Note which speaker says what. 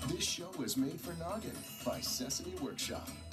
Speaker 1: This show is made for Noggin by Sesame Workshop.